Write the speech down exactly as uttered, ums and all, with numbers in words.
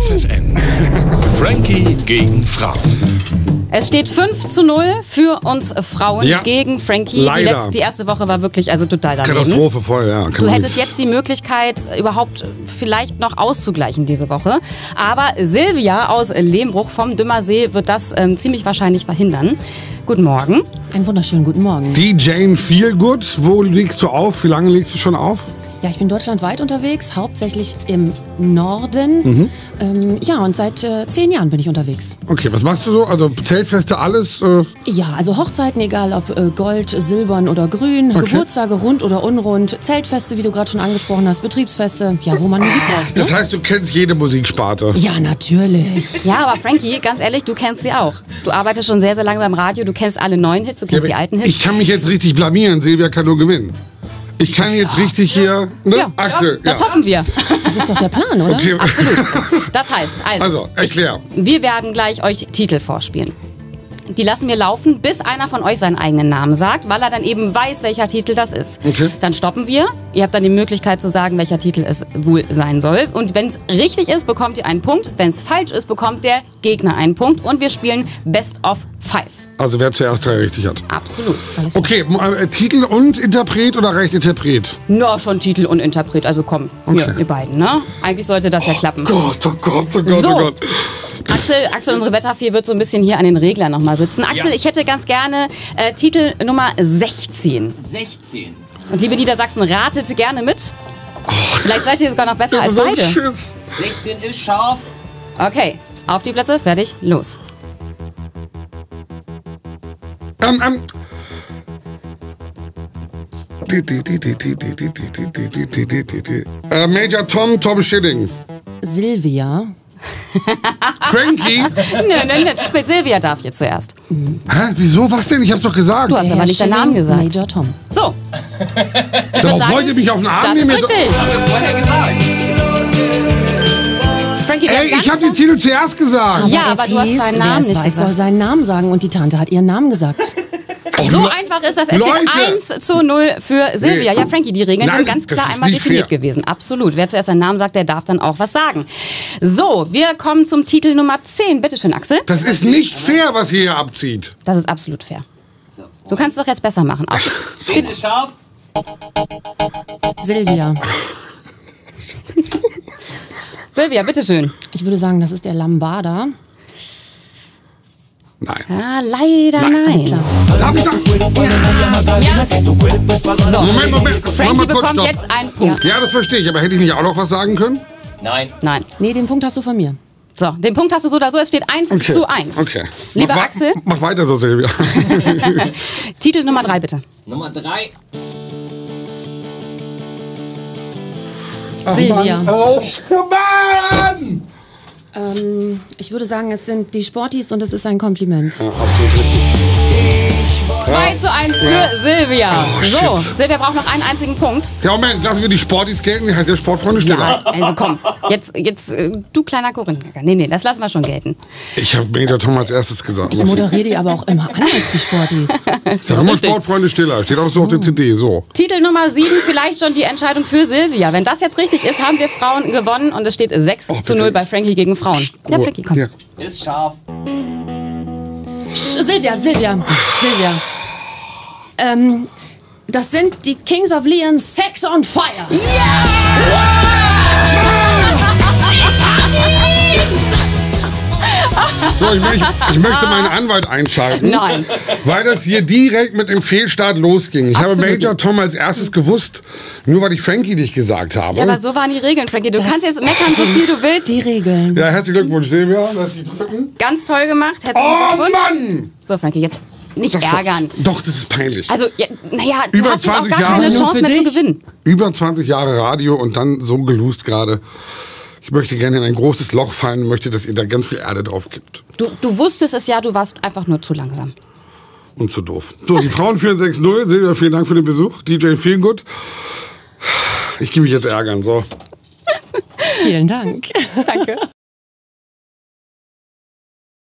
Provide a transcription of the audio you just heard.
F F N. Frankie gegen Frauen. Es steht fünf zu null für uns Frauen ja, gegen Frankie. Die, letzte, die erste Woche war wirklich also total daneben. Katastrophe voll, ja. Du hättest jetzt die Möglichkeit, überhaupt vielleicht noch auszugleichen diese Woche. Aber Silvia aus Lehmbruch vom Dümmersee wird das ähm, ziemlich wahrscheinlich verhindern. Guten Morgen. Einen wunderschönen guten Morgen. Die Jane Feelgood, wo legst du auf? Wie lange legst du schon auf? Ja, ich bin deutschlandweit unterwegs, hauptsächlich im Norden. Mhm. Ähm, ja, und seit äh, zehn Jahren bin ich unterwegs. Okay, was machst du so? Also Zeltfeste, alles? Äh Ja, also Hochzeiten, egal ob äh, Gold, Silbern oder Grün, okay. Geburtstage rund oder unrund, Zeltfeste, wie du gerade schon angesprochen hast, Betriebsfeste, ja, wo man Musik braucht. Ne? Das heißt, du kennst jede Musiksparte? Ja, natürlich. Ja, aber Frankie, ganz ehrlich, du kennst sie auch. Du arbeitest schon sehr, sehr lange beim Radio, du kennst alle neuen Hits, du kennst ja, die alten Hits. Ich kann mich jetzt richtig blamieren, Silvia kann nur gewinnen. Ich kann jetzt ja. richtig hier, ne? Ja, Axel. Das ja. hoffen wir. Das ist doch der Plan, oder? Okay. Absolut. Das heißt, also, also erklär. Ich, wir werden gleich euch Titel vorspielen. Die lassen wir laufen, bis einer von euch seinen eigenen Namen sagt, weil er dann eben weiß, welcher Titel das ist. Okay. Dann stoppen wir. Ihr habt dann die Möglichkeit zu sagen, welcher Titel es wohl sein soll. Und wenn es richtig ist, bekommt ihr einen Punkt. Wenn es falsch ist, bekommt der Gegner einen Punkt. Und wir spielen Best of Five. Also wer zuerst drei richtig hat. Absolut. Okay, äh, Titel und Interpret oder reicht Interpret? Nur schon Titel und Interpret. Also komm, okay. hier, ihr beiden, ne? Eigentlich sollte das oh ja klappen. Gott, oh Gott, oh Gott, so. oh Gott. Axel, Axel, unsere Wetterfee wird so ein bisschen hier an den Reglern nochmal sitzen. Axel, ja. ich hätte ganz gerne äh, Titel Nummer sechzehn. sechzehn. Und liebe Niedersachsen, ratet gerne mit. Oh. Vielleicht seid ihr sogar noch besser ja, als so beide. Schiss. sechzehn ist scharf. Okay, auf die Plätze, fertig, los. Ähm, ähm. Äh, Major Tom, Tom Schilling. Silvia. Frankie? Nö, nö, nö, spielt Silvia darf jetzt zuerst. Mhm. Hä, wieso, was denn? Ich hab's doch gesagt. Du hast Der aber nicht deinen Namen gesagt. Major Tom. So. Darauf wollt ihr mich auf den Arm das nehmen? Das ist richtig. Frankie, Ey, ich hab den Titel zuerst gesagt. Aber ja, aber du hast deinen Namen nicht gesagt. gesagt. soll seinen Namen sagen und die Tante hat ihren Namen gesagt. So einfach ist das. Es steht eins zu null für Silvia. Nee. Ja, Frankie, die Regeln Nein, sind ganz klar einmal definiert fair. gewesen. Absolut. Wer zuerst seinen Namen sagt, der darf dann auch was sagen. So, wir kommen zum Titel Nummer zehn. Bitte schön, Axel. Das ist nicht fair, was ihr hier abzieht. Das ist absolut fair. Du kannst es doch jetzt besser machen. Auch. So. Ist scharf. Silvia. Silvia, bitteschön. Ich würde sagen, das ist der Lambada. Nein. Ah, leider nein. nein. Klar. Darf ich doch? Ja. Ja. So. Moment, Moment. Frankie mal kurz bekommt stopp. jetzt einen Punkt. Ja, das verstehe ich. Aber hätte ich nicht auch noch was sagen können? Nein. Nein. Nee, den Punkt hast du von mir. So, den Punkt hast du so oder so. Es steht eins okay. zu eins. Okay. Lieber mach, Axel. Mach weiter so, Silvia. Titel Nummer drei, bitte. Nummer drei. Ach, Silvia. Mann. Oh, Mann! Ähm, ich würde sagen, es sind die Sportis und es ist ein Kompliment. Ja, absolut richtig. zwei zu eins für ja. Silvia. Oh, so, shit. Silvia braucht noch einen einzigen Punkt. Ja, Moment, lassen wir die Sportis gelten. Die heißt ja Sportfreunde Stiller. Ja, also komm, jetzt, jetzt äh, du kleiner Korinthia. Nee, nee, das lassen wir schon gelten. Ich habe Major Tom als erstes gesagt. Ich moderiere die aber auch immer an als die Sportis. Sag immer Sportfreunde Stiller. Steht auch so auf der C D. So. Titel Nummer sieben, vielleicht schon die Entscheidung für Silvia. Wenn das jetzt richtig ist, haben wir Frauen gewonnen und es steht sechs zu null bei Frankie gegen Frauen. Ja, Frankie, komm. Ja. Ist scharf. Sch Silvia, Silvia, Silvia. Ähm, das sind die Kings of Leon, Sex on Fire. Ja! So, ich, ich, ich möchte meinen Anwalt einschalten. Nein. Weil das hier direkt mit dem Fehlstart losging. Ich Absolut. habe Major Tom als erstes gewusst, nur weil ich Frankie dich gesagt habe. Ja, aber so waren die Regeln, Frankie. Du Das kannst jetzt meckern, so viel du willst. Die Regeln. Ja, herzlichen Glückwunsch, Silvia. Lass dich drücken. Ganz toll gemacht. Herzlichen Oh, Glückwunsch. Mann! So, Frankie, jetzt nicht Das ärgern. Doch, doch, das ist peinlich. Also, ja, naja, du Über hast jetzt auch zwanzig gar Jahre. keine Nur Chance für mehr zu dich. gewinnen. Über zwanzig Jahre Radio und dann so geloost gerade. Ich möchte gerne in ein großes Loch fallen und möchte, dass ihr da ganz viel Erde drauf gibt. Du, du wusstest es ja, du warst einfach nur zu langsam. Und zu doof. So, die Frauen führen sechs null. Silvia, vielen Dank für den Besuch. D J Feelgood. Ich gehe mich jetzt ärgern, so. Vielen Dank. Danke.